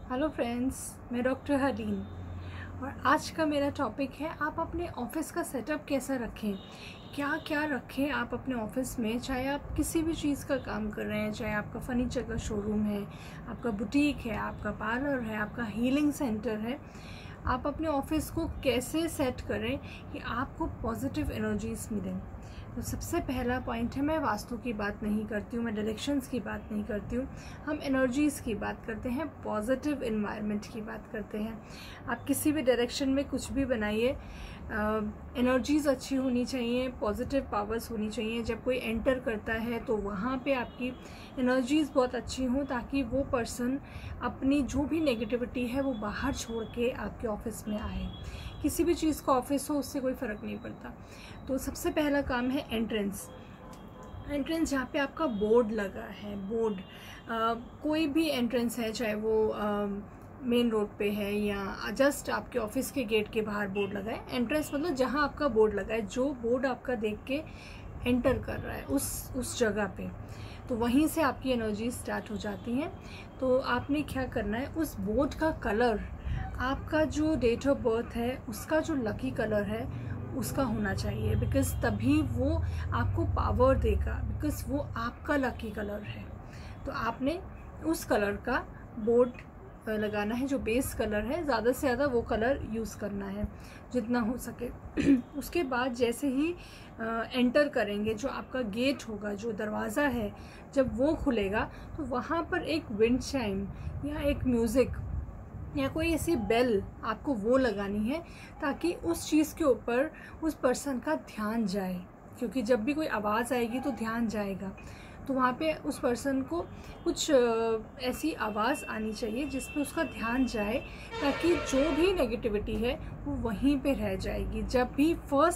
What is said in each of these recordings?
Hello friends, मैं doctor Harleen और आज का मेरा टॉपिक है आप अपने ऑफिस का सेटअप कैसा रखें, क्या क्या रखें आप अपने ऑफिस में। चाहे आप किसी भी चीज़ का काम कर रहे हैं, चाहे आपका फर्नीचर का शोरूम है, आपका बुटीक है, आपका पार्लर है, आपका हीलिंग सेंटर है, आप अपने ऑफिस को कैसे सेट करें कि आपको पॉजिटिव एनर्जीज मिलें। तो सबसे पहला पॉइंट है, मैं वास्तु की बात नहीं करती हूँ, मैं डायरेक्शंस की बात नहीं करती हूँ, हम एनर्जीज़ की बात करते हैं, पॉजिटिव एनवायरनमेंट की बात करते हैं। आप किसी भी डायरेक्शन में कुछ भी बनाइए, एनर्जीज़ अच्छी होनी चाहिए, पॉजिटिव पावर्स होनी चाहिए। जब कोई एंटर करता है तो वहाँ पे आपकी एनर्जीज़ बहुत अच्छी हों ताकि वो पर्सन अपनी जो भी नेगेटिविटी है वो बाहर छोड़ के आपके ऑफिस में आए। किसी भी चीज़ का ऑफिस हो उससे कोई फ़र्क नहीं पड़ता। तो सबसे पहला काम है एंट्रेंस जहाँ पे आपका बोर्ड लगा है। बोर्ड कोई भी एंट्रेंस है, चाहे वो मेन रोड पे है या जस्ट आपके ऑफिस के गेट के बाहर बोर्ड लगा है। एंट्रेंस मतलब जहाँ आपका बोर्ड लगा है, जो बोर्ड आपका देख के एंटर कर रहा है उस जगह पे, तो वहीं से आपकी एनर्जी स्टार्ट हो जाती हैं। तो आपने क्या करना है, उस बोर्ड का कलर, आपका जो डेट ऑफ बर्थ है उसका जो लकी कलर है उसका होना चाहिए, बिकॉज तभी वो आपको पावर देगा, बिकॉज वो आपका लकी कलर है। तो आपने उस कलर का बोर्ड लगाना है, जो बेस कलर है, ज़्यादा से ज़्यादा वो कलर यूज़ करना है जितना हो सके। उसके बाद जैसे ही एंटर करेंगे, जो आपका गेट होगा, जो दरवाज़ा है, जब वो खुलेगा तो वहाँ पर एक विंड चाइम या एक म्यूज़िक या कोई ऐसी बेल आपको वो लगानी है ताकि उस चीज़ के ऊपर उस पर्सन का ध्यान जाए, क्योंकि जब भी कोई आवाज़ आएगी तो ध्यान जाएगा। तो वहाँ पे उस पर्सन को कुछ ऐसी आवाज़ आनी चाहिए जिसमें उसका ध्यान जाए, ताकि जो भी नेगेटिविटी है वो वहीं पे रह जाएगी। जब भी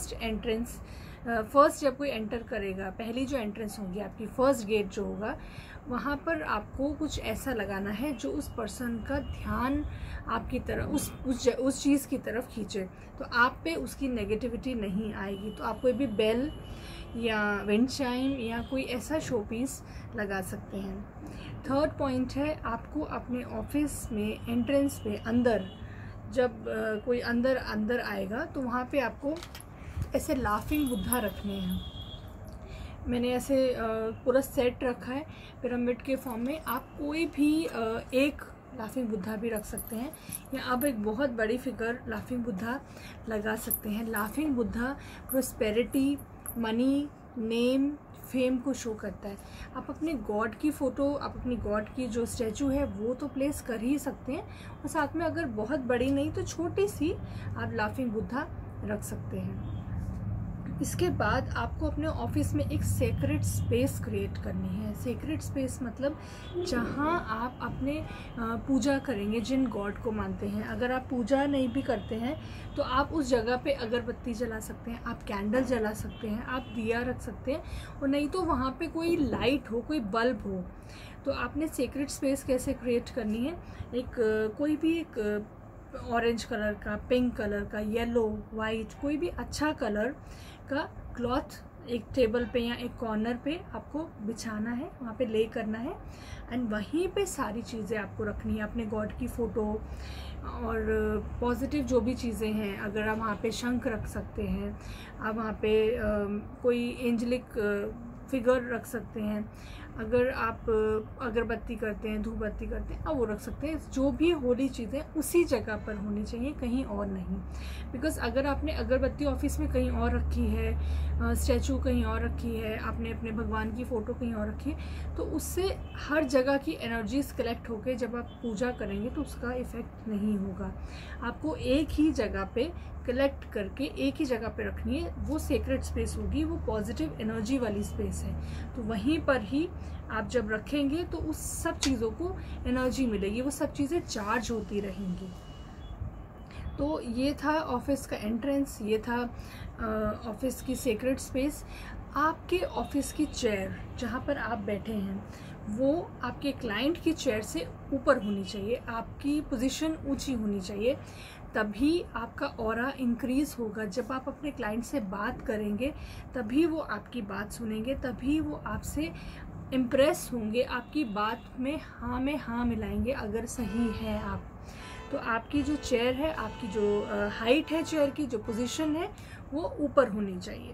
फर्स्ट जब कोई एंटर करेगा, पहली जो एंट्रेंस होगी आपकी, फर्स्ट गेट जो होगा, वहाँ पर आपको कुछ ऐसा लगाना है जो उस पर्सन का ध्यान आपकी तरफ उस चीज़ की तरफ खींचे, तो आप पे उसकी नेगेटिविटी नहीं आएगी। तो आप कोई भी बेल या विंड चाइम या कोई ऐसा शो पीस लगा सकते हैं। थर्ड पॉइंट है, आपको अपने ऑफिस में एंट्रेंस पे अंदर जब कोई अंदर आएगा तो वहाँ पे आपको ऐसे लाफिंग बुद्धा रखने हैं। मैंने ऐसे पूरा सेट रखा है पिरामिड के फॉर्म में। आप कोई भी एक लाफिंग बुद्धा भी रख सकते हैं, या आप एक बहुत बड़ी फिगर लाफिंग बुद्धा लगा सकते हैं। Laughing Buddha prosperity, money, name, fame को शो करता है। आप अपने गॉड की फ़ोटो, आप अपनी गॉड की जो स्टैचू है वो तो प्लेस कर ही सकते हैं, और साथ में अगर बहुत बड़ी नहीं तो छोटी सी आप लाफिंग बुद्धा रख सकते हैं। इसके बाद आपको अपने ऑफिस में एक सेक्रेट स्पेस क्रिएट करनी है। सेक्रेट स्पेस मतलब जहां आप अपने पूजा करेंगे, जिन गॉड को मानते हैं। अगर आप पूजा नहीं भी करते हैं तो आप उस जगह पे अगरबत्ती जला सकते हैं, आप कैंडल जला सकते हैं, आप दिया रख सकते हैं, और नहीं तो वहाँ पे कोई लाइट हो, कोई बल्ब हो। तो आपने सेक्रेट स्पेस कैसे क्रिएट करनी है, कोई भी एक ऑरेंज कलर का, पिंक कलर का, येलो, वाइट, कोई भी अच्छा कलर का क्लॉथ एक टेबल पे या एक कॉर्नर पे आपको बिछाना है, वहाँ पे ले करना है, एंड वहीं पे सारी चीज़ें आपको रखनी है। अपने गॉड की फ़ोटो और पॉजिटिव जो भी चीज़ें हैं, अगर आप वहाँ पे शंख रख सकते हैं, आप वहाँ पे कोई एंजलिक फिगर रख सकते हैं, अगर आप अगरबत्ती करते हैं, धूप बत्ती करते हैं, आप वो रख सकते हैं। जो भी होली चीज़ें उसी जगह पर होनी चाहिए, कहीं और नहीं। बिकॉज अगर आपने अगरबत्ती ऑफिस में कहीं और रखी है, स्टैचू कहीं और रखी है, आपने अपने भगवान की फ़ोटो कहीं और रखी है, तो उससे हर जगह की एनर्जीज कलेक्ट होकर जब आप पूजा करेंगे तो उसका इफ़ेक्ट नहीं होगा। आपको एक ही जगह पे कलेक्ट करके एक ही जगह पे रखनी है, वो सेक्रेट स्पेस होगी, वो पॉजिटिव एनर्जी वाली स्पेस है। तो वहीं पर ही आप जब रखेंगे तो उस सब चीज़ों को एनर्जी मिलेगी, वो सब चीज़ें चार्ज होती रहेंगी। तो ये था ऑफिस का एंट्रेंस, ये था ऑफिस की सेक्रेट स्पेस। आपके ऑफिस की चेयर जहाँ पर आप बैठे हैं वो आपके क्लाइंट की चेयर से ऊपर होनी चाहिए, आपकी पोजीशन ऊंची होनी चाहिए, तभी आपका ऑरा इंक्रीज होगा। जब आप अपने क्लाइंट से बात करेंगे तभी वो आपकी बात सुनेंगे, तभी वो आपसे इम्प्रेस होंगे, आपकी बात में हाँ मिलाएंगे अगर सही है आप। तो आपकी जो चेयर है, आपकी जो हाइट है चेयर की, जो पोजीशन है वो ऊपर होनी चाहिए।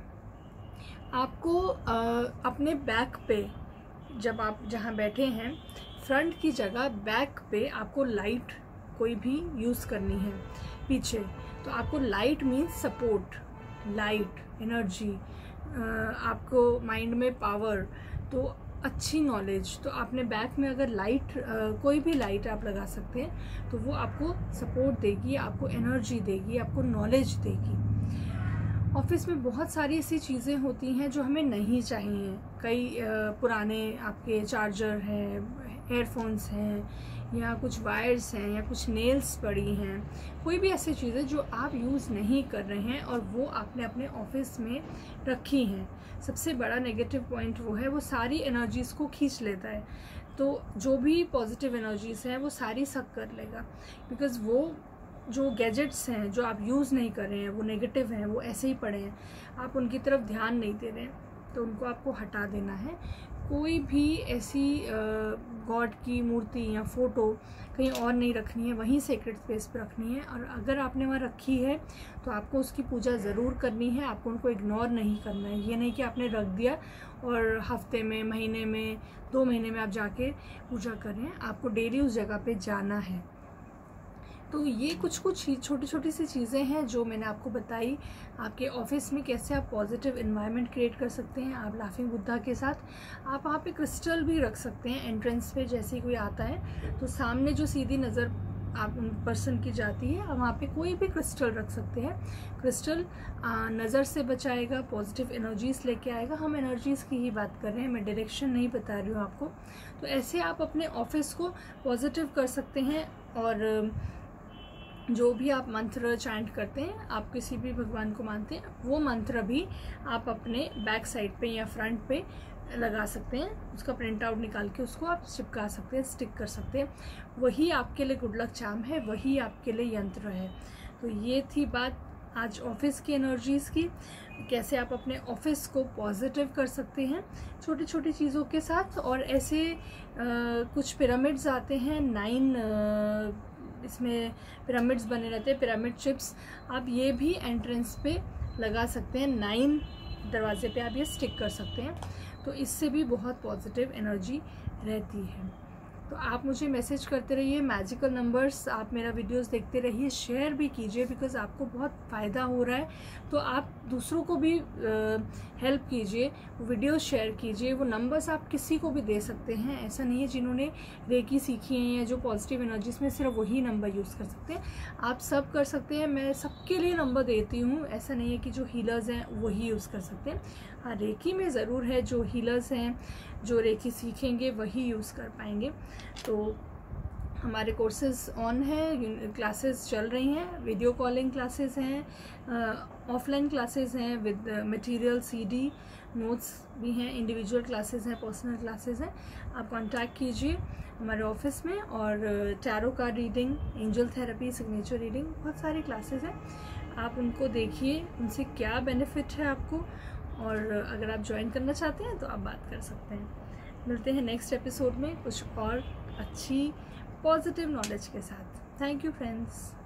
आपको अपने बैक पे, जब आप जहाँ बैठे हैं फ्रंट की जगह बैक पे आपको लाइट कोई भी यूज़ करनी है पीछे। तो आपको light means support, light energy, आपको माइंड में पावर, तो अच्छी नॉलेज। तो आपने बैक में अगर लाइट, कोई भी लाइट आप लगा सकते हैं, तो वो आपको सपोर्ट देगी, आपको एनर्जी देगी, आपको नॉलेज देगी। ऑफिस में बहुत सारी ऐसी चीज़ें होती हैं जो हमें नहीं चाहिए। कई पुराने आपके चार्जर हैं, एयरफोन्स हैं, या कुछ वायर्स हैं, या कुछ नेल्स पड़ी हैं, कोई भी ऐसी चीज़ें जो आप यूज़ नहीं कर रहे हैं और वो आपने अपने ऑफिस में रखी हैं। सबसे बड़ा नेगेटिव पॉइंट वो है, वो सारी एनर्जीज़ को खींच लेता है। तो जो भी पॉजिटिव एनर्जीज़ हैं वो सारी सक कर लेगा, बिकॉज़ वो जो गैजेट्स हैं जो आप यूज़ नहीं कर रहे हैं वो नेगेटिव हैं, वो ऐसे ही पड़े हैं, आप उनकी तरफ ध्यान नहीं दे रहे हैं, तो उनको आपको हटा देना है। कोई भी ऐसी गॉड की मूर्ति या फ़ोटो कहीं और नहीं रखनी है, वहीं सेक्रेट स्पेस पे रखनी है। और अगर आपने वहाँ रखी है तो आपको उसकी पूजा ज़रूर करनी है, आपको उनको इग्नोर नहीं करना है। ये नहीं कि आपने रख दिया और हफ्ते में, महीने में, 2 महीने में आप जाके पूजा करें, आपको डेली उस जगह पे जाना है। तो ये कुछ छोटी छोटी सी चीज़ें हैं जो मैंने आपको बताई, आपके ऑफिस में कैसे आप पॉजिटिव एनवायरनमेंट क्रिएट कर सकते हैं। आप लाफिंग बुद्धा के साथ आप वहाँ पे क्रिस्टल भी रख सकते हैं। एंट्रेंस पे जैसे ही कोई आता है तो सामने जो सीधी नज़र आप उन पर्सन की जाती है, वहाँ पे कोई भी क्रिस्टल रख सकते हैं। क्रिस्टल नज़र से बचाएगा, पॉजिटिव एनर्जीज़ लेके आएगा। हम एनर्जीज़ की ही बात कर रहे हैं, मैं डायरेक्शन नहीं बता रही हूँ आपको। तो ऐसे आप अपने ऑफिस को पॉजिटिव कर सकते हैं। और जो भी आप मंत्र चैंट करते हैं, आप किसी भी भगवान को मानते हैं, वो मंत्र भी आप अपने बैक साइड पे या फ्रंट पे लगा सकते हैं। उसका प्रिंट आउट निकाल के उसको आप चिपका सकते हैं, स्टिक कर सकते हैं। वही आपके लिए गुड लक चार्म है, वही आपके लिए यंत्र है। तो ये थी बात आज ऑफिस की एनर्जीज़ की, कैसे आप अपने ऑफिस को पॉजिटिव कर सकते हैं छोटी छोटी चीज़ों के साथ। और ऐसे कुछ पिरामिड्स आते हैं, 9 इसमें पिरामिड्स बने रहते हैं, पिरामिड चिप्स, आप ये भी एंट्रेंस पे लगा सकते हैं। 9 दरवाजे पे आप ये स्टिक कर सकते हैं, तो इससे भी बहुत पॉजिटिव एनर्जी रहती है। तो आप मुझे मैसेज करते रहिए, मैजिकल नंबर्स, आप मेरा वीडियोस देखते रहिए, शेयर भी कीजिए, बिकॉज़ आपको बहुत फ़ायदा हो रहा है। तो आप दूसरों को भी हेल्प कीजिए, वीडियो शेयर कीजिए। वो नंबर्स आप किसी को भी दे सकते हैं, ऐसा नहीं है जिन्होंने रेकी सीखी है या जो पॉजिटिव एनर्जीज में सिर्फ वही नंबर यूज़ कर सकते हैं, आप सब कर सकते हैं। मैं सबके लिए नंबर देती हूँ, ऐसा नहीं है कि जो हीलर्स हैं वही यूज़ कर सकते हैं। हाँ, रेकी में ज़रूर है, जो हीलर्स हैं, जो रेकी सीखेंगे वही यूज़ कर पाएंगे। तो हमारे कोर्सेज ऑन हैं, क्लासेस चल रही हैं, वीडियो कॉलिंग क्लासेस हैं, ऑफलाइन क्लासेस हैं विद मटेरियल, CD, नोट्स भी हैं, इंडिविजुअल क्लासेस हैं, पर्सनल क्लासेस हैं। आप कांटेक्ट कीजिए हमारे ऑफिस में। और tarot card reading, angel therapy, signature reading, बहुत सारी क्लासेस हैं, आप उनको देखिए, उनसे क्या बेनिफिट है आपको। और अगर आप ज्वाइन करना चाहते हैं तो आप बात कर सकते हैं। मिलते हैं नेक्स्ट एपिसोड में कुछ और अच्छी पॉजिटिव नॉलेज के साथ। Thank you friends.